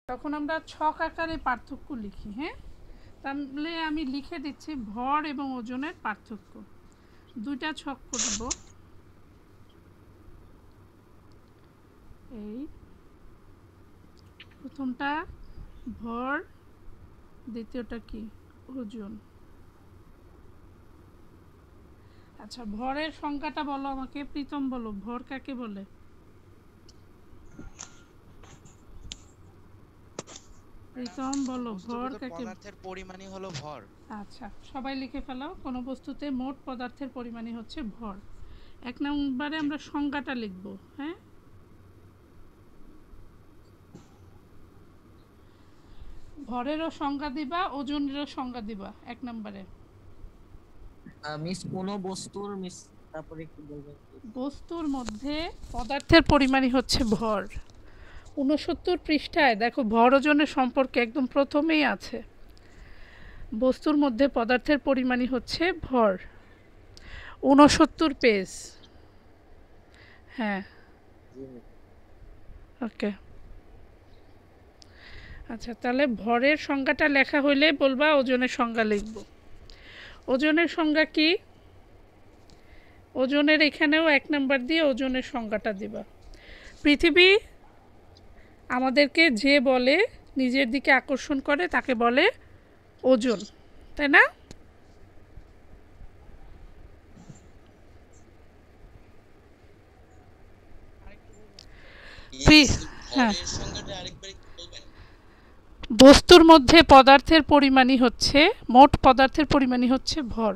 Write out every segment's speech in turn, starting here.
তখন আমরা ছক আকারে পার্থক্য লিখি। হ্যাঁ, তাহলে আমি লিখে দিচ্ছি ভর এবং ওজনের পার্থক্য। দুইটা ছক করব, এই প্রথমটা ভর, দ্বিতীয়টা কি ওজন। আচ্ছা, ভরের সংখ্যাটা বলো আমাকে, প্রীতম বলো, ভর কাকে বলে? প্রীতম বলো, ভর কাকে? পদার্থের পরিমাণই হলো ভর। আচ্ছা, সবাই লিখে ফেলো, কোন বস্তুতে মোট পদার্থের পরিমাণই হচ্ছে ভর। এক নম্বরে আমরা সংজ্ঞাটা লিখব। হ্যাঁ, ভরেরও সংজ্ঞা দিবা, ওজনেরও সংজ্ঞা দিবা এক নম্বরে। মিস কোন বস্তুর মিস তারপরে একটু বলবেন? বস্তুর মধ্যে পদার্থের পরিমাণই হচ্ছে ভর। 69 পৃষ্ঠায় দেখো ভর ওজনের সম্পর্কে একদম প্রথমেই আছে, বস্তুর মধ্যে পদার্থের পরিমাণই হচ্ছে ভর। 69 পেজ। হ্যাঁ, ওকে। আচ্ছা, তাহলে ভরের সংজ্ঞাটা লেখা হইলে বলবা ওজনের সংজ্ঞা লিখব। ওজনের সংজ্ঞা কি? ওজনের এখানেও 1 নাম্বার দিয়ে ওজনের সংজ্ঞাটা দিবা। পৃথিবী আমাদেরকে যে বলে নিজের দিকে আকর্ষণ করে তাকে বলে ওজন, তাই না? হ্যাঁ, বস্তুর মধ্যে পদার্থের পরিমাণই হচ্ছে, মোট পদার্থের পরিমাণই হচ্ছে ভর।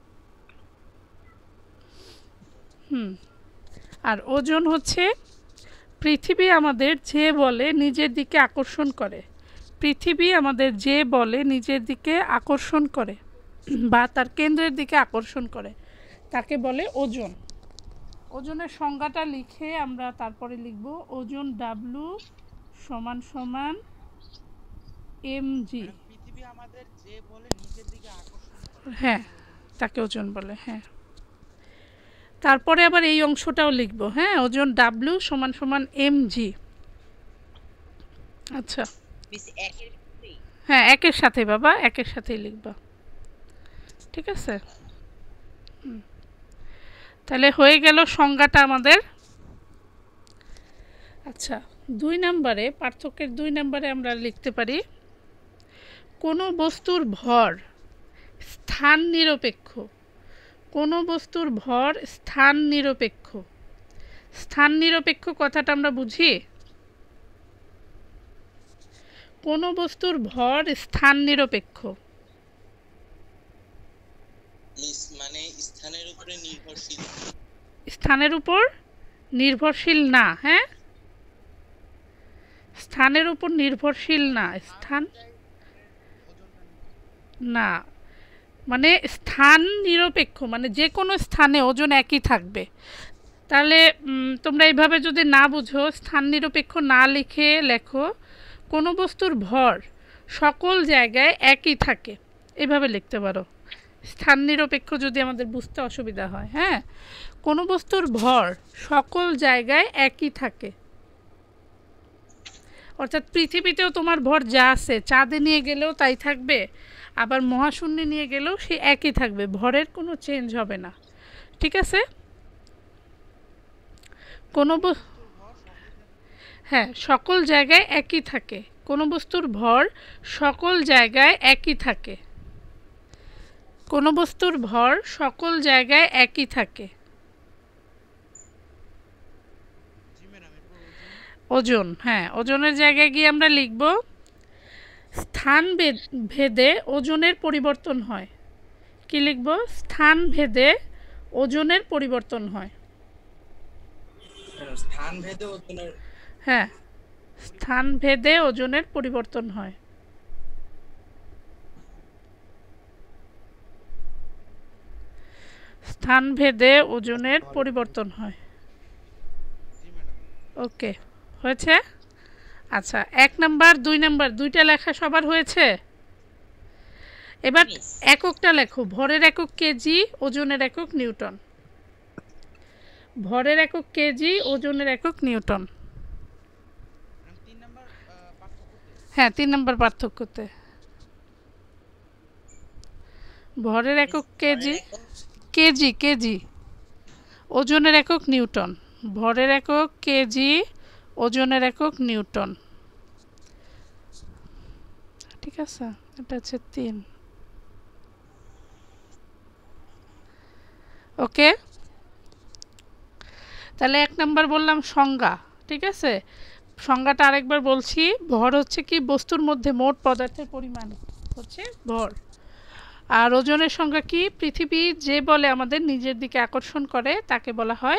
আর ওজন হচ্ছে পৃথিবী আমাদের যে বলে নিজের দিকে আকর্ষণ করে, পৃথিবী আমাদের যে বলে নিজের দিকে আকর্ষণ করে বা তার কেন্দ্রের দিকে আকর্ষণ করে তাকে বলে ওজন। ওজনের সংজ্ঞাটা লিখে আমরা তারপরে লিখব ওজন W সমান সমান mg। পৃথিবী আমাদের যে বলে নিজের দিকে আকর্ষণ করে, হ্যাঁ, তাকে ওজন বলে। হ্যাঁ, তারপরে আবার এই অংশটাও লিখব। হ্যাঁ, ওজন W সমান সমান mg। আচ্ছা, হ্যাঁ, একের সাথে বাবা, একের সাথেই লিখবা, ঠিক আছে? তাহলে হয়ে গেল সংজ্ঞাটা আমাদের। আচ্ছা, 2 নম্বরে, পার্থক্যের 2 নম্বরে আমরা লিখতে পারি কোনো বস্তুর ভর স্থান নিরপেক্ষ। কোনো বস্তুর ভর স্থান নিরপেক্ষ। স্থান নিরপেক্ষ কথাটা আমরা বুঝি? কোনো বস্তুর ভর স্থান নিরপেক্ষ মানে স্থানের উপরে নির্ভরশীল, স্থানের উপর নির্ভরশীল না। হ্যাঁ, স্থানের উপর নির্ভরশীল না, স্থান না, মানে স্থান নিরপেক্ষ, মানে যে কোনো স্থানে ওজন একই থাকবে। তাহলে তোমরা এইভাবে যদি না বুঝো, স্থান নিরপেক্ষ না লিখে লেখো কোনো বস্তুর ভর সকল জায়গায় একই থাকে, এভাবে লিখতে পারো। স্থান নিরপেক্ষ যদি আমাদের বুঝতে অসুবিধা হয়। হ্যাঁ, কোনো বস্তুর ভর সকল জায়গায় একই থাকে, অর্থাৎ পৃথিবীতেও তোমার ভর যা আছে চাঁদে নিয়ে গেলেও তাই থাকবে, আবার মহাশূন্যে নিয়ে গেলেও সে একই থাকবে, ভরের কোনো চেঞ্জ হবে না, ঠিক আছে? কোনো হ্যাঁ, সকল জায়গায় একই থাকে, কোনো বস্তুর ভর সকল জায়গায় একই থাকে, কোনো বস্তুর ভর সকল জায়গায় একই থাকে। ওজন, হ্যাঁ, ওজনের জায়গায় গিয়ে আমরা লিখব স্থান ভেদে ওজনের পরিবর্তন হয়। কি লিখব? স্থান ভেদে ওজনের পরিবর্তন হয়। স্থান ভেদে ওজনের, হ্যাঁ, স্থান ভেদে ওজনের পরিবর্তন হয়। স্থান ভেদে ওজনের পরিবর্তন হয়। ওকে, হয়েছে? আচ্ছা, 1 নাম্বার 2 নাম্বার দুইটা লেখা সবার হয়েছে? এবার এককটা লেখো। ভরের একক কেজি, ওজনের একক নিউটন। ভরের একক কেজি, ওজনের একক নিউটন। হ্যাঁ ৩ নম্বর পার্থক্যতে ভরের একক কেজি কেজি কেজি ওজনের একক নিউটন ভরের একক কেজি ওজনের একক নিউটন ঠিক আছে এটা হচ্ছে ৩ ওকে তাহলে ১ নাম্বার বললাম সংজ্ঞা ঠিক আছে সংজ্ঞাটা আরেকবার বলছি ভর হচ্ছে কি বস্তুর মধ্যে মোট পদার্থের পরিমাণ হচ্ছে ভর আর ওজনের সংজ্ঞা কি পৃথিবী যে বলে আমাদের নিজের দিকে আকর্ষণ করে তাকে বলা হয়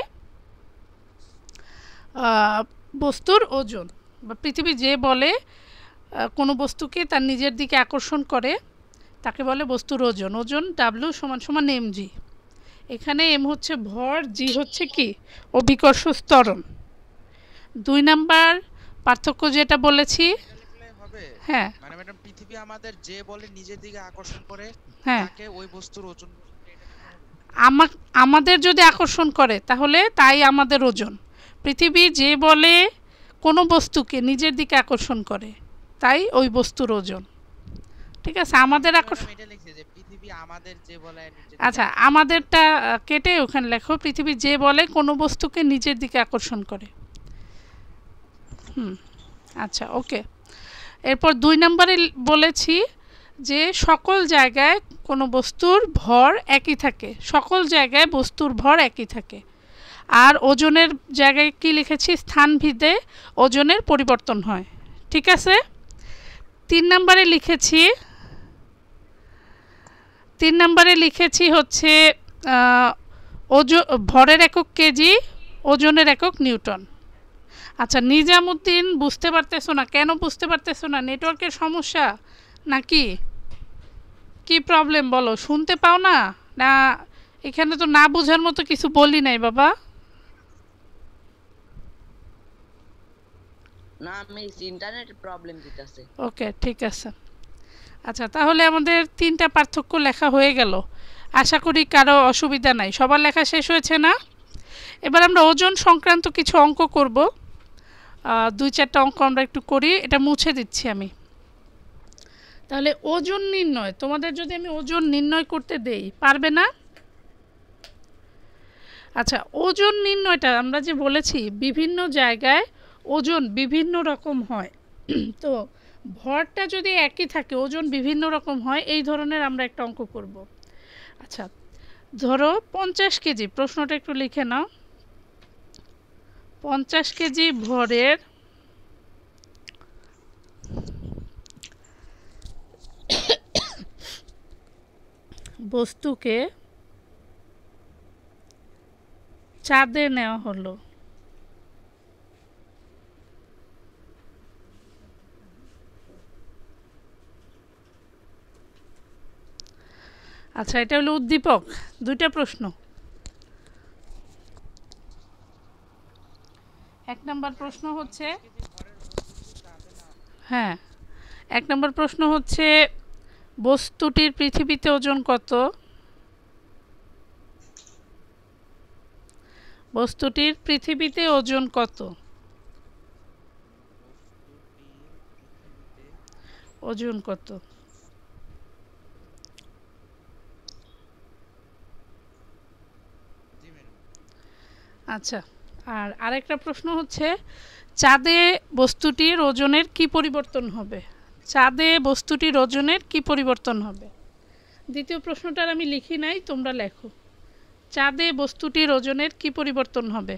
বস্তুর ওজন বা পৃথিবী যে বলে কোনো বস্তুকে তার নিজের দিকে আকর্ষণ করে তাকে বলে বস্তুর ওজন ওজন W = mg এখানে m হচ্ছে ভর g হচ্ছে কি অভিকর্ষ ত্বরণ ২ নাম্বার পার্থক্য যেটা বলেছি হ্যাঁ মানে ম্যাডাম পৃথিবী আমাদের যে বলে নিজের দিকে আকর্ষণ করে তাকে ওই বস্তুর ওজন আমাদের যদি আকর্ষণ করে তাহলে তাই আমাদের ওজন পৃথিবী যে বলে কোনো বস্তুকে নিজের দিকে আকর্ষণ করে তাই ওই বস্তুর ওজন ঠিক আছে আমাদের আকর্ষণ এটা লিখছে যে পৃথিবী আমাদের যে বলে আচ্ছা আমাদেরটা কেটে ওখানে লেখো পৃথিবী যে বলে কোনো বস্তুকে নিজের দিকে আকর্ষণ করে আচ্ছা ওকে এরপর ২ নম্বরে বলেছি যে সকল জায়গায় কোনো বস্তুর ভর একই থাকে সকল জায়গায় বস্তুর ভর একই থাকে আর ওজনের জায়গায় কি লিখেছি স্থানভেদে ওজনের পরিবর্তন হয় ঠিক আছে ৩ নম্বরে লিখেছি হচ্ছে ভরের একক কেজি ওজনের একক নিউটন আচ্ছা নিজামুদ্দিন বুঝতে পারতেছো না কেন বুঝতে পারতেছো না নেটওয়ার্কের সমস্যা নাকি কি প্রবলেম বলো শুনতে পাও না না এখানে তো না বোঝার মতো কিছু বলি নাই বাবা না মিস ইন্টারনেট প্রবলেম দিতেছে ওকে ঠিক আছে আচ্ছা তাহলে আমাদের ৩টা পার্থক্য লেখা হয়ে গেল আশা করি কারো অসুবিধা নাই সবার লেখা শেষ হয়েছে না এবার আমরা ওজন সংক্রান্ত কিছু অঙ্ক করব ২-৪টা অঙ্ক আমরা একটু করি এটা মুছে দিচ্ছি আমি তাহলে ওজন নির্ণয় তোমাদের যদি আমি ওজন নির্ণয় করতে দেই পারবে না আচ্ছা ওজন নির্ণয়টা আমরা যে বলেছি বিভিন্ন জায়গায় ওজন বিভিন্ন রকম হয় তো ভরটা যদি একই থাকে ওজন বিভিন্ন রকম হয় এই ধরনের আমরা একটা অঙ্ক করব আচ্ছা ধরো 50 কেজি প্রশ্নটা একটু লিখে নাও 50 কেজি ভরের বস্তুকে চাঁদে নেওয়া হলো আচ্ছা এটা হলো উদ্দীপক ২টা প্রশ্ন ১ নম্বর প্রশ্ন হচ্ছে হ্যাঁ ১ নম্বর প্রশ্ন হচ্ছে বস্তুটির পৃথিবীতে ওজন কত বস্তুটির পৃথিবীতে ওজন কত ওজন কত আচ্ছা আর আরেকটা প্রশ্ন হচ্ছে চাঁদে বস্তুটির ওজনের কি পরিবর্তন হবে চাঁদে বস্তুটির ওজনের কি পরিবর্তন হবে দ্বিতীয় প্রশ্নটার আমি লিখি নাই তোমরা লেখো চাঁদে বস্তুটির ওজনের কি পরিবর্তন হবে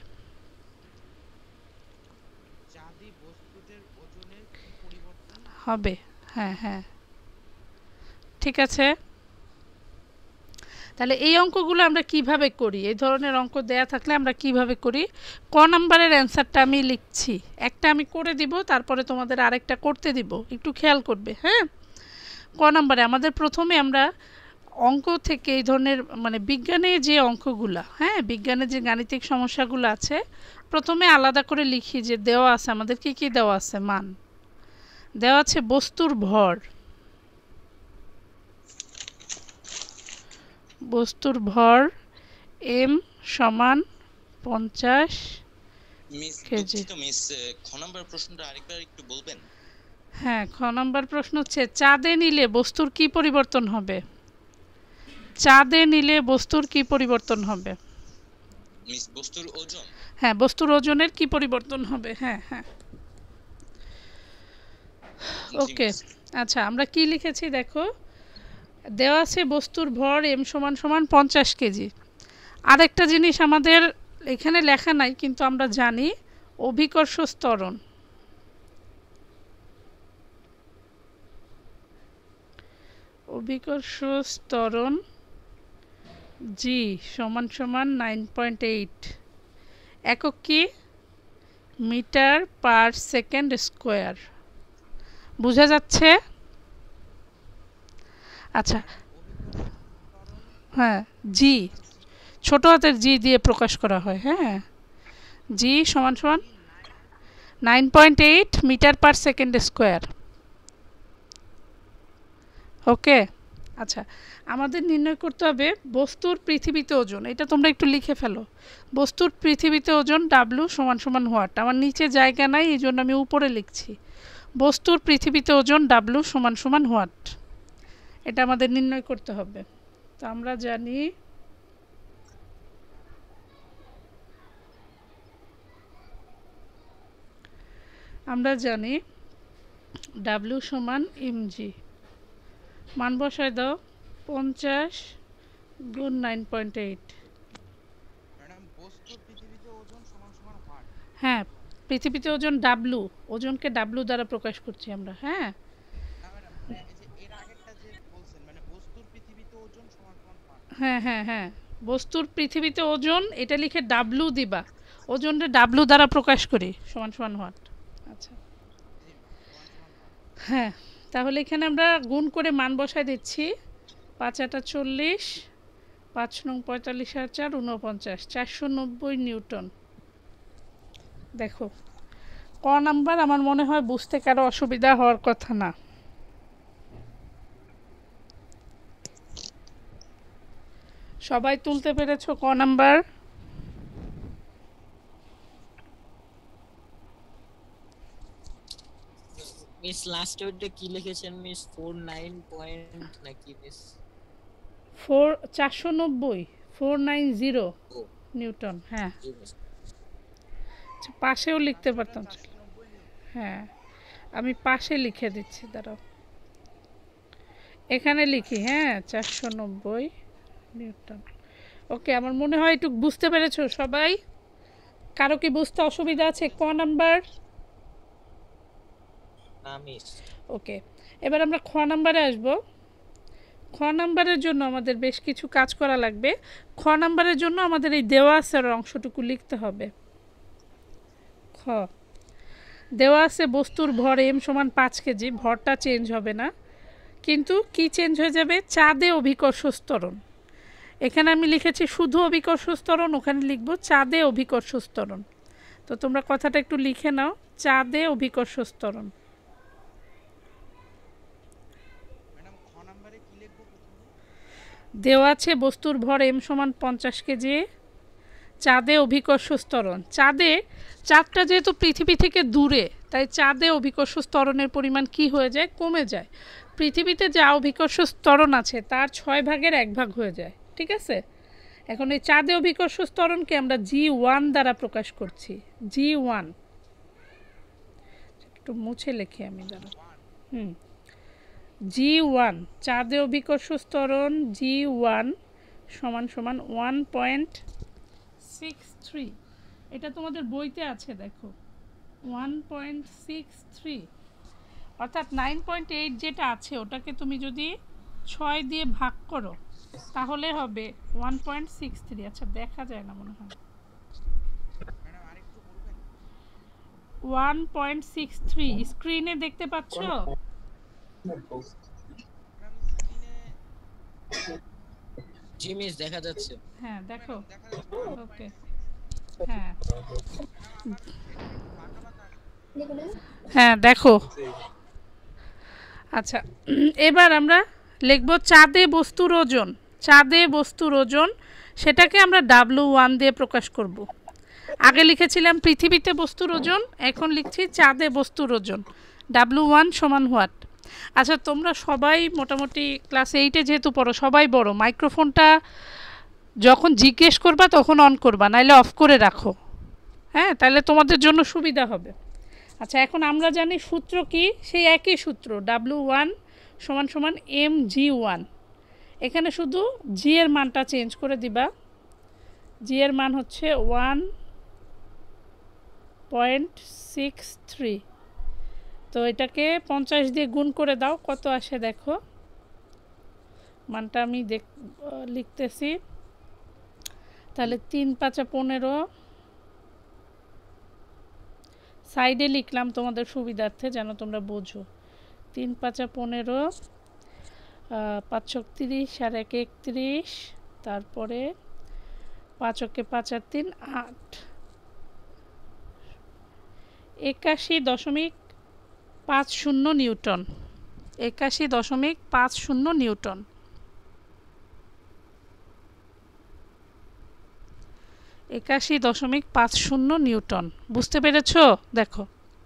চাঁদে বস্তুটির ওজনের কি পরিবর্তন হবে হ্যাঁ হ্যাঁ ঠিক আছে তাহলে এই অঙ্কগুলো আমরা কিভাবে করি এই ধরনের অঙ্ক দেয়া থাকলে আমরা কিভাবে করি ক নাম্বারের অ্যানসারটা আমি লিখছি একটা আমি করে দিব তারপরে তোমাদের আরেকটা করতে দিব একটু খেয়াল করবে হ্যাঁ ক নাম্বারে আমাদের প্রথমে আমরা অঙ্ক থেকে এই ধরনের মানে বিজ্ঞানে যে অঙ্কগুলো হ্যাঁ বিজ্ঞানে যে গাণিতিক সমস্যাগুলো আছে প্রথমে আলাদা করে লিখি যে দেওয়া আছে আমাদের কি কি দেওয়া আছে মান দেওয়া আছে বস্তুর ভর বস্তুর ভর m সমান 50 মিস কেজি তো মিস খ নাম্বার প্রশ্নটা আরেকবার একটু বলবেন হ্যাঁ, খ নম্বর প্রশ্ন হচ্ছে চাঁদে নিলে বস্তুর কি পরিবর্তন হবে? চাঁদে নিলে বস্তুর কি পরিবর্তন হবে? মিস বস্তুর ওজন। হ্যাঁ, বস্তুর ওজনের কি পরিবর্তন হবে? হ্যাঁ হ্যাঁ, ওকে। আচ্ছা, আমরা কি লিখেছি দেখো, দেওয়া আছে বস্তুর ভর m সমান সমান 50 কেজি। আরেকটা জিনিস আমাদের এখানে লেখা নাই কিন্তু আমরা জানি, অভিকর্ষ ত্বরণ। অভিকর্ষ ত্বরণ g সমান সমান 9.8, একক কি? Metre per second square. বোঝা যাচ্ছে? আচ্ছা, হ্যাঁ, জি ছোট হাতের জি দিয়ে প্রকাশ করা হয়। হ্যাঁ, জি সমান সমান 9.8 metre per second square. Okay. আচ্ছা, আমাদের নির্ণয় করতে হবে বস্তুর পৃথিবীতে ওজন। এটা তোমরা একটু লিখে ফেলো, বস্তুর পৃথিবীতে ওজন ডাব্লু সমান সমান হোয়াট। আমার নিচে জায়গা নাই, এই জন্য আমি উপরে লিখছি বস্তুর পৃথিবীতে ওজন ডাব্লু সমান সমান হোয়াট। এটা আমাদের নির্ণয় করতে হবে। তো আমরা জানি ডাব্লু সমান mg। মান বসায় দাও, 50 গুণ 9.8। ম্যাডাম বস্তুর পৃথিবীতে ওজন সমান সমান হোয়াট? হ্যাঁ, পৃথিবীতে ওজন ডাব্লু, ওজনকে ডাব্লু দ্বারা প্রকাশ করছি আমরা। হ্যাঁ না ম্যাডাম, এই যে এর আগেরটা যে বলছেন মানে বস্তুর পৃথিবীতে ওজন সমান সমান হোয়াট? হ্যাঁ হ্যাঁ হ্যাঁ, বস্তুর পৃথিবীতে ওজন এটা লিখে ডাব্লু দিবা, ওজনটা ডাব্লু দ্বারা প্রকাশ করি সমান সমান হোয়াট। আচ্ছা, হ্যাঁ, তাহলে এখানে আমরা গুণ করে মান বসায় দিচ্ছি। 5 × 8 = 40, 5 × 45 = 4 49, 490 নিউটন। দেখো, ক নাম্বার আমার মনে হয় বুঝতে কারো অসুবিধা হওয়ার কথা না। সবাই তুলতে পেরেছো ক নাম্বার? মিস লাস্ট ওইটা কি লিখেছেন মিস? 49 পয়েন্ট নাকি মিস? 490 490 ও নিউটন। হ্যাঁ, জি মিস। আচ্ছা, পাশেও লিখতে পারতাম। হ্যাঁ, আমি পাশে লিখে দিচ্ছি, দাঁড়াও এখানে লিখি। হ্যাঁ, 490 নিউটন। ওকে, আমার মনে হয় একটু বুঝতে পেরেছো সবাই। কারো কি বুঝতে অসুবিধা আছে ক নাম্বার? না মিস। ওকে, এবার আমরা খ নাম্বারে আসব। খ নাম্বারের জন্য আমাদের বেশ কিছু কাজ করা লাগবে। খ নাম্বারের জন্য আমাদের এই দেওয়া আছে অংশটুকু লিখতে হবে। খ, দেওয়া আছে বস্তুর ভর m সমান 5 কেজি, ভরটা চেঞ্জ হবে না, কিন্তু কি চেঞ্জ হয়ে যাবে? চাঁদে অভিকর্ষ ত্বরণ। এখানে আমি লিখেছি শুধু অভিকর্ষ ত্বরণ, ওখানে লিখব চাঁদে অভিকর্ষ ত্বরণ। তো তোমরা কথাটা একটু লিখে নাও, চাঁদে অভিকর্ষ ত্বরণ। ম্যাডাম খ নম্বরে কি লিখবো প্রথমে? দেওয়া আছে বস্তুর ভর m সমান 50 কেজি, চাঁদে অভিকর্ষ ত্বরণ। চাঁদটা যেহেতু পৃথিবী থেকে দূরে, তাই চাঁদে অভিকর্ষ ত্বরণের পরিমাণ কি হয়ে যায়? কমে যায়। পৃথিবীতে যা অভিকর্ষ ত্বরণ আছে তার 6 ভাগের 1 ভাগ হয়ে যায়। ঠিক আছে, এখন এই চাঁদে অভিকর্ষ ত্বরণকে আমরা G1 দ্বারা প্রকাশ করছি। G1 একটু মুছে লিখি আমি, দ্বারা G1 চাঁদে অভিকর্ষ ত্বরণ G1 সমান সমান 1.63। এটা তোমাদের বইতে আছে, দেখো 1.63, অর্থাৎ 9.8 যেটা আছে ওটাকে তুমি যদি 6 দিয়ে ভাগ করো তাহলে হবে 1.63। আচ্ছা, দেখা যায় না মনে হয়। ম্যাডাম আরেকটু বলবেন? 1.63 স্ক্রিনে দেখতে পাচ্ছো? ম্যাডাম স্ক্রিনে জি মিস দেখা যাচ্ছে। হ্যাঁ, দেখো। দেখা যাচ্ছে। ওকে, হ্যাঁ হ্যাঁ, দেখো। আচ্ছা, এবার আমরা লিখব চাঁদে বস্তুর ওজন। চাঁদে বস্তুর ওজন সেটাকে আমরা W1 দিয়ে প্রকাশ করব। আগে লিখেছিলাম পৃথিবীতে বস্তুর ওজন, এখন লিখছি চাঁদে বস্তুর ওজন। W1 সমান হোয়াট? আচ্ছা তোমরা সবাই মোটামুটি ক্লাস 8-এ যেহেতু পড়ো সবাই বড়, মাইক্রোফোনটা যখন জিজ্ঞেস করবা তখন অন করবা, নাইলে অফ করে রাখো, হ্যাঁ, তাহলে তোমাদের জন্য সুবিধা হবে। আচ্ছা এখন আমরা জানি সূত্র কি, সেই একই সূত্র W1 সমান সমান mg1। এখানে শুধু জি এর মানটা চেঞ্জ করে দিবা, জি এর মান হচ্ছে 1.63। তো এটাকে 50 দিয়ে গুণ করে দাও, কত আসে দেখো, মানটা আমি লিখতেছি। তাহলে 3 5 15, সাইডে লিখলাম তোমাদের সুবিধার্থে যেন তোমরা বোঝো। 3 5 15, 5 30, আর 1 31, তারপরে 5 5 আর 3 8, 81.50 নিউটন, 81.50 নিউটন। নিউটন, বুঝতে পেরেছো? দেখো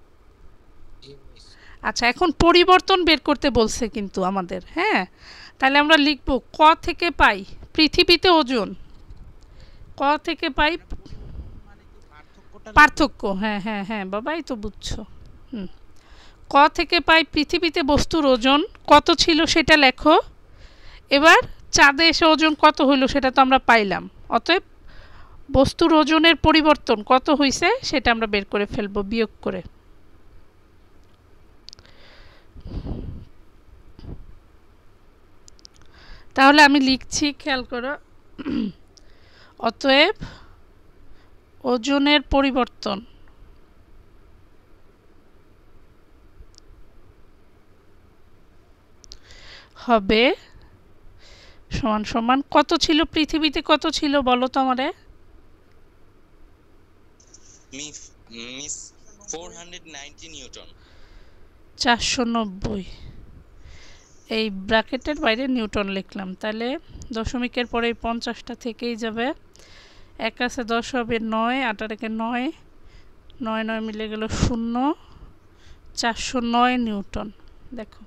আচ্ছা এখন পরিবর্তন বের করতে বলছে কিন্তু আমাদের, হ্যাঁ, তাহলে আমরা লিখব ক থেকে পাই পৃথিবীতে ওজন, ক থেকে পাই পার্থক্য, হ্যাঁ হ্যাঁ হ্যাঁ বাবাই তো বুঝছো। ক থেকে পাই পৃথিবীতে বস্তুর ওজন কত ছিল সেটা লেখো। এবার চাঁদে এসে ওজন কত হইল সেটা তো আমরা পাইলাম, অতএব বস্তুর ওজনের পরিবর্তন কত হইছে সেটা আমরা বের করে ফেলবো বিয়োগ করে। তাহলে আমি লিখছি, খেয়াল করো, অতএব ওজনের পরিবর্তন হবে সমান সমান কত ছিল পৃথিবীতে, কত ছিল বলো তো আমারে? Miss 490 Newton. 490, এই ব্র্যাকেটের বাইরে নিউটন লিখলাম, তাহলে দশমিকের পরে 50টা থেকেই যাবে, 1 আছে 10 হবে 9, 8 আর 1 9, 9 9 মিলে গেল 0, 409 নিউটন। দেখো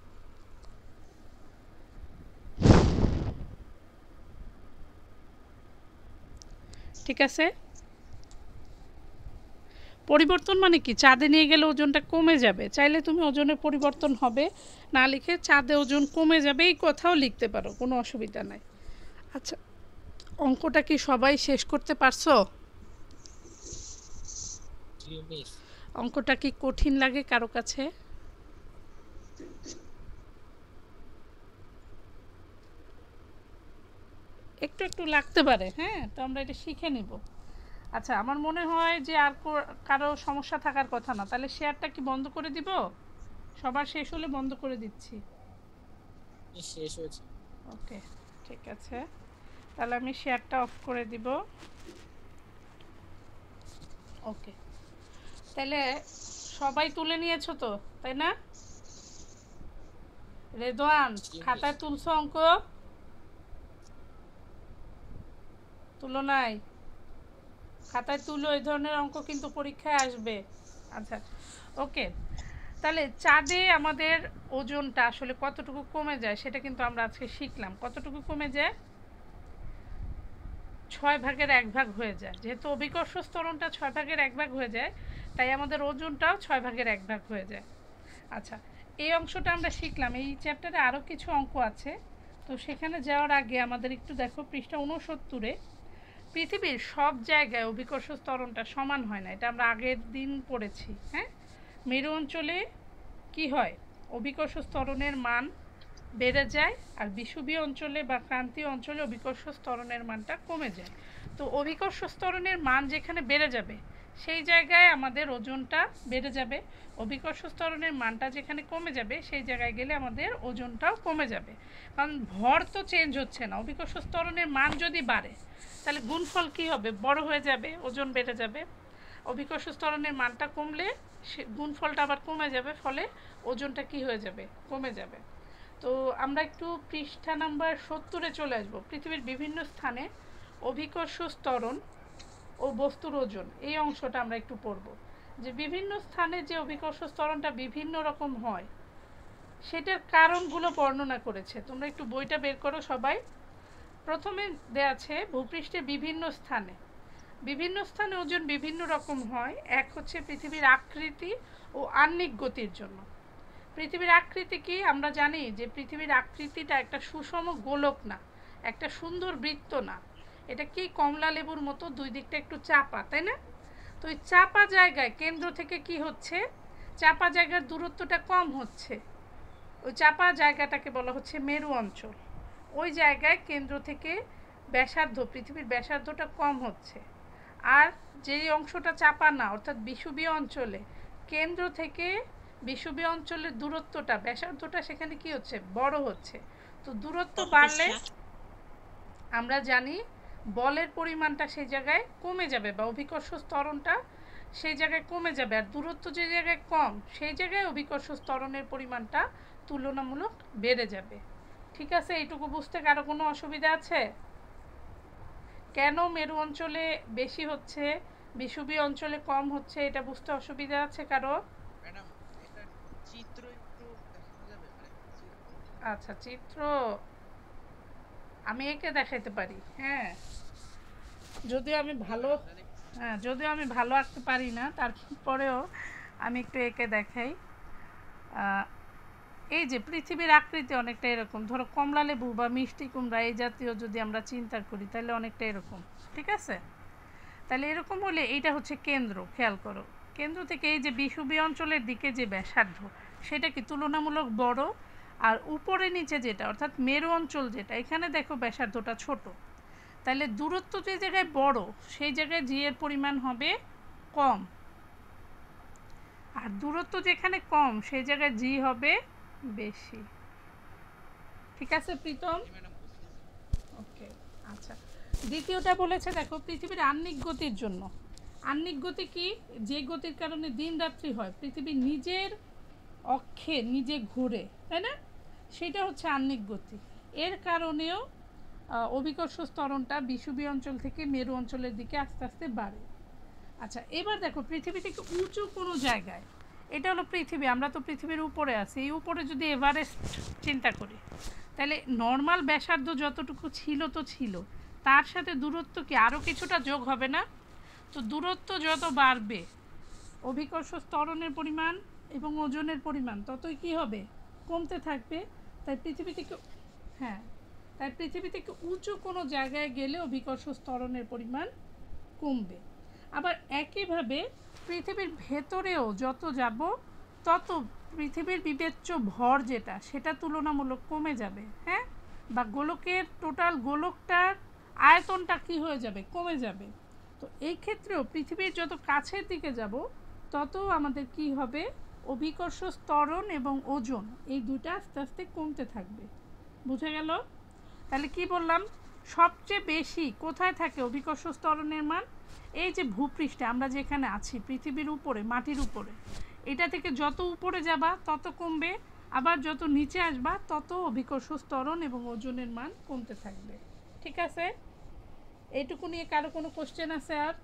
ঠিক আছে। পরিবর্তন মানে কি, চাঁদে নিয়ে গেলে ওজনটা কমে যাবে, চাইলে তুমি ওজনের পরিবর্তন হবে না লিখে চাঁদে ওজন কমে যাবে এই কথাও লিখতে পারো, কোনো অসুবিধা নাই। আচ্ছা অঙ্কটা কি সবাই শেষ করতে পারছো? অঙ্কটা কি কঠিন লাগে কারো কাছে? একটু একটু লাগতে পারে, হ্যাঁ, তো আমরা এটা শিখে নিব। আচ্ছা আমার মনে হয় যে আর কারো সমস্যা থাকার কথা না, তাহলে শেয়ারটা কি বন্ধ করে দিব? সবার শেষ হলে বন্ধ করে দিচ্ছি। শেষ হয়েছে, ওকে ঠিক আছে, তাহলে আমি শেয়ারটা অফ করে দিব। ওকে, তাহলে সবাই তুলে নিয়েছো তো, তাই না? রেদওয়ান খাতায় তুলছো অঙ্ক? তুলো নাই? খাতায় তুলো, এই ধরনের অঙ্ক কিন্তু পরীক্ষায় আসবে। আচ্ছা ওকে, তাহলে চাঁদে আমাদের ওজনটা আসলে কতটুকু কমে যায় সেটা কিন্তু আমরা আজকে শিখলাম। কতটুকু কমে যায়? 6 ভাগের 1 ভাগ হয়ে যায়। যেহেতু অভিকর্ষ ত্বরণটা 6 ভাগের 1 ভাগ হয়ে যায়, তাই আমাদের ওজনটাও 6 ভাগের 1 ভাগ হয়ে যায়। আচ্ছা এই অংশটা আমরা শিখলাম। এই চ্যাপ্টারে আরও কিছু অঙ্ক আছে, তো সেখানে যাওয়ার আগে আমাদের একটু দেখো পৃষ্ঠা 69-এ পৃথিবীর সব জায়গায় অভিকর্ষ ত্বরণটা সমান হয় না, এটা আমরা আগের দিন পড়েছি। হ্যাঁ, মেরু অঞ্চলে কি হয়, অভিকর্ষ ত্বরণের মান বেড়ে যায়, আর বিষুবীয় অঞ্চলে বা ক্রান্তীয় অঞ্চলে অভিকর্ষ ত্বরণের মানটা কমে যায়। তো অভিকর্ষ ত্বরণের মান যেখানে বেড়ে যাবে সেই জায়গায় আমাদের ওজনটা বেড়ে যাবে, অভিকর্ষ ত্বরণের মানটা যেখানে কমে যাবে সেই জায়গায় গেলে আমাদের ওজনটাও কমে যাবে, কারণ ভর তো চেঞ্জ হচ্ছে না। অভিকর্ষ ত্বরণের মান যদি বাড়ে তাহলে গুণফল কী হবে, বড় হয়ে যাবে, ওজন বেড়ে যাবে। অভিকর্ষ ত্বরণের মানটা কমলে গুণফলটা আবার কমে যাবে, ফলে ওজনটা কি হয়ে যাবে, কমে যাবে। তো আমরা একটু পৃষ্ঠা নাম্বার 70-এ চলে আসবো। পৃথিবীর বিভিন্ন স্থানে অভিকর্ষ ত্বরণ ও বস্তুর ওজন, এই অংশটা আমরা একটু পড়ব। যে বিভিন্ন স্থানে যে অভিকর্ষ ত্বরণটা বিভিন্ন রকম হয় সেটার কারণগুলো বর্ণনা করেছে। তোমরা একটু বইটা বের করো সবাই। প্রথমে দেয়া আছে ভূপৃষ্ঠের বিভিন্ন স্থানে ওজন বিভিন্ন রকম হয়। এক হচ্ছে পৃথিবীর আকৃতি ও আহ্নিক গতির জন্য। পৃথিবীর আকৃতি কি? আমরা জানি যে পৃথিবীর আকৃতিটা একটা সুষম গোলক না, একটা সুন্দর বৃত্ত না, এটা কি কমলা লেবুর মতো দুই দিকটা একটু চাপা, তাই না? তো ওই চাপা জায়গায় কেন্দ্র থেকে কি হচ্ছে, চাপা জায়গার দূরত্বটা কম হচ্ছে। ওই চাপা জায়গাটাকে বলা হচ্ছে মেরু অঞ্চল। ওই জায়গায় কেন্দ্র থেকে ব্যাসার্ধ, পৃথিবীর ব্যাসার্ধটা কম হচ্ছে। আর যেই অংশটা চাপা না, অর্থাৎ বিষুবীয় অঞ্চলে কেন্দ্র থেকে বিষুবীয় অঞ্চলের দূরত্বটা, ব্যাসার্ধটা সেখানে কি হচ্ছে, বড় হচ্ছে। তো দূরত্ব বাড়লে আমরা জানি বলের পরিমাণটা সেই জায়গায় কমে যাবে, বা অভিকর্ষ ত্বরণটা সেই জায়গায় কমে যাবে। আর দূরত্ব যে জায়গায় কম, সেই জায়গায় অভিকর্ষ ত্বরণের পরিমাণটা তুলনামূলক বেড়ে যাবে। ঠিক আছে, এইটুকু বুঝতে কারো কোনো অসুবিধা আছে? কেন মেরু অঞ্চলে বেশি হচ্ছে, বিষুবীয় অঞ্চলে কম হচ্ছে, এটা বুঝতে অসুবিধা আছে কারো? ম্যাডাম এটা চিত্র একটু দেখানো যাবে? আচ্ছা, চিত্র আমি একে দেখাইতে পারি। হ্যাঁ, যদিও আমি ভালো আঁকতে পারি না, তারপরেও আমি একটু একে দেখাই। এই যে পৃথিবীর আকৃতি অনেকটা এরকম, ধরো কমলা লেবু বা মিষ্টি কুমড়া এই জাতীয় যদি আমরা চিন্তা করি তাহলে অনেকটা এরকম, ঠিক আছে? তাহলে এরকম হলে এইটা হচ্ছে কেন্দ্র, খেয়াল করো। কেন্দ্র থেকে এই যে বিষুবীয় অঞ্চলের দিকে যে ব্যাসার্ধ, সেটা কি তুলনামূলক বড়। আর উপরে নিচে যেটা, অর্থাৎ মেরু অঞ্চল যেটা, এখানে দেখো ব্যাসার্ধটা ছোট। তাহলে দূরত্ব যে জায়গায় বড়, সেই জায়গায় জি এর পরিমাণ হবে কম। আর দূরত্ব যেখানে কম, সেই জায়গায় জি হবে বেশি। ঠিক আছে প্রীতম? ওকে, আচ্ছা। দ্বিতীয়টা বলেছে দেখো পৃথিবীর আহ্নিক গতির জন্য। আহ্নিক গতি কি? যে গতির কারণে দিন রাত্রি হয়, পৃথিবী নিজের অক্ষে নিজে ঘুরে, তাই না? সেটা হচ্ছে আহ্নিক গতি। এর কারণেও অভিকর্ষ ত্বরণটা বিষুবীয় অঞ্চল থেকে মেরু অঞ্চলের দিকে আস্তে আস্তে বাড়ে। আচ্ছা, এবার দেখো পৃথিবী থেকে উঁচু কোনো জায়গায়, এটা হলো পৃথিবী, আমরা তো পৃথিবীর উপরে আছি, এই উপরে যদি এভারেস্ট চিন্তা করি, তাহলে নর্মাল ব্যাসার্ধ যতটুকু ছিল তো ছিল, তার সাথে দূরত্ব কি আরও কিছুটা যোগ হবে না? তো দূরত্ব যত বাড়বে, অভিকর্ষ ত্বরণের পরিমাণ এবং ওজনের পরিমাণ ততই কি হবে, কমতে থাকবে। তাই পৃথিবী থেকে উঁচু কোনো জায়গায় গেলে অভিকর্ষ ত্বরণের পরিমাণ কমবে। আবার একইভাবে পৃথিবীর ভেতরেও যত যাব তত পৃথিবীর বিবেচ্য ভর যেটা, সেটা তুলনামূলক কমে যাবে। হ্যাঁ, বা গোলকের টোটাল গোলকটার আয়তনটা কি হয়ে যাবে, কমে যাবে। তো এই ক্ষেত্রেও পৃথিবীর যত কাছের দিকে যাব তত আমাদের কি হবে, অভিকর্ষ ত্বরণ এবং ওজন এই দুটো আস্তে আস্তে কমতে থাকবে। বুঝে গেল? তাহলে কি বললাম, সবচেয়ে বেশি কোথায় থাকে অভিকর্ষ ত্বরণের মান? এই যে ভূপৃষ্ঠে আমরা যেখানে আছি, পৃথিবীর উপরে, মাটির উপরে, এটা থেকে যত উপরে যাবা তত কমবে, আবার যত নিচে আসবা তত অভিকর্ষ ত্বরণ এবং ওজনের মান কমতে থাকবে। ঠিক আছে, এইটুকু নিয়ে কারো কোনো কোশ্চেন আছে? আর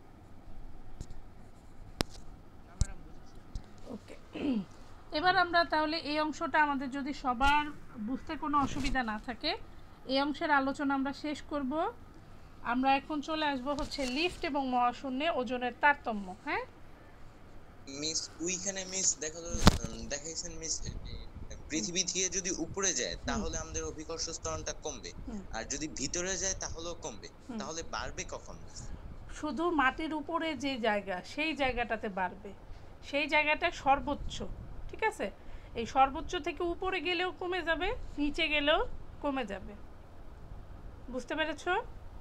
ওকে, এবার আমরা তাহলে এই অংশটা আমাদের যদি সবার বুঝতে কোনো অসুবিধা না থাকে, এই অংশের আলোচনা আমরা শেষ করব। আমরা এখন চলে আসব হচ্ছে লিফট এবং মহাশূন্যে ওজনের তারতম্য। হ্যাঁ মিস, ওইখানে মিস দেখাইছেন মিস, পৃথিবী থেকে যদি উপরে যায় তাহলে আমাদের অভিকর্ষ ত্বরণটা কমবে, আর যদি ভিতরে যায় তাহলেও কমবে। তাহলে বাড়বে কখন? শুধু মাটির উপরে যে জায়গা, সেই জায়গাটাতে বাড়বে, সেই জায়গাটা সর্বোচ্চ। ঠিক আছে, এই সর্বোচ্চ থেকে উপরে গেলেও কমে যাবে, নিচে গেলেও কমে যাবে। বুঝতে পেরেছো?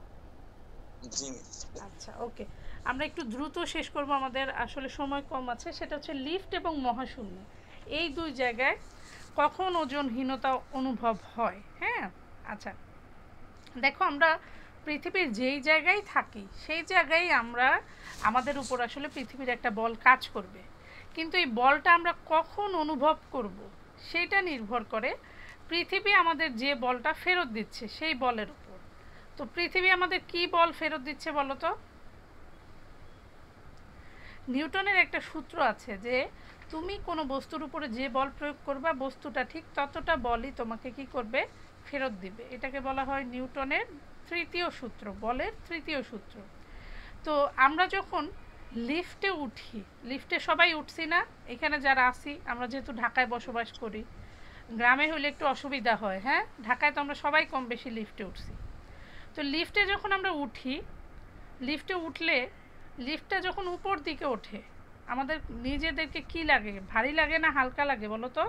আচ্ছা, ওকে, আমরা একটু দ্রুত শেষ করব, আমাদের আসলে সময় কম আছে। সেটা হচ্ছে লিফট এবং মহাশূন্য, এই দুই জায়গায় কখন ওজনহীনতা অনুভব হয়। হ্যাঁ, আচ্ছা দেখো, আমরা পৃথিবীর যেই জায়গায় থাকি সেই জায়গায় আমাদের উপর আসলে পৃথিবীর একটা বল কাজ করবে, কিন্তু এই বলটা আমরা কখন অনুভব করব সেটা নির্ভর করে পৃথিবী আমাদের যে বলটা ফেরত দিচ্ছে সেই বলের উপর। তো পৃথিবী আমাদের কি বল ফেরত দিচ্ছে বলো তো? নিউটনের একটা সূত্র আছে যে তুমি কোনো বস্তুর উপরে যে বল প্রয়োগ করবা বস্তুটা ঠিক ততটা বলই তোমাকে কি করবে, ফেরত দিবে। এটাকে বলা হয় নিউটনের তৃতীয় সূত্র, বলের তৃতীয় সূত্র। তো আমরা যখন লিফটে উঠি, লিফটে সবাই উঠছি না এখানে যারা আছি, আমরা যেহেতু ঢাকায় বসবাস করি, গ্রামে হলে একটু অসুবিধা হয়, হ্যাঁ, ঢাকায় তো আমরা সবাই কম বেশি লিফটে উঠছি। তো লিফটে যখন আমরা উঠি, লিফটে উঠলে লিফটটা যখন উপর দিকে ওঠে আমাদের নিজেদেরকে কি লাগে, ভারী লাগে না হালকা লাগে বলো তো?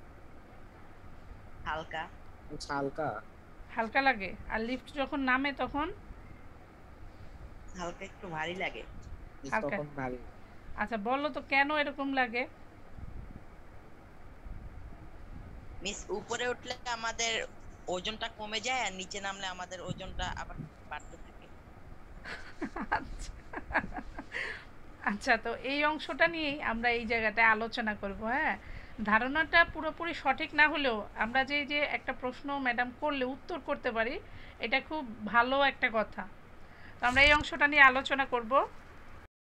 হালকা। হালকা হালকা লাগে। আর লিফট যখন নামে তখন হালকা একটু ভারী লাগে। হালকা। তখন ভারী। আচ্ছা বলো তো কেন এরকম লাগে? মিস উপরে উঠলে আমাদের ওজনটা কমে যায় আর নিচে নামলে আমাদের ওজনটা আবার বাড়তে থাকে। আচ্ছা, তো এই অংশটা নিয়েই আমরা এই জায়গাটায় আলোচনা করব। হ্যাঁ, ধারণাটা পুরোপুরি সঠিক না হলেও আমরা যে একটা প্রশ্ন ম্যাডাম করলে উত্তর করতে পারি, এটা খুব ভালো একটা কথা। তো আমরা এই অংশটা নিয়ে আলোচনা করব।